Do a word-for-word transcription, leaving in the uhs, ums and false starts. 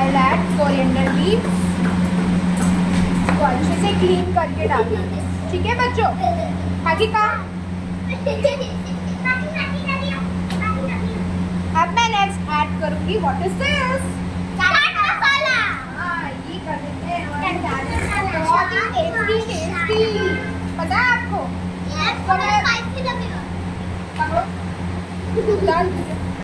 I'll add coriander leaves. इसको अच्छे से क्लीन करके डालना है, ठीक है बच्चों? आगे का अब मैं नेक्स्ट ऐड करूंगी what is this? Chaat masala. हाँ, ये कर देते हैं बहुत ही टेस्टी टेस्टी, पता है आपको? यस, थोड़ा स्पाइसी लगेगा। डाल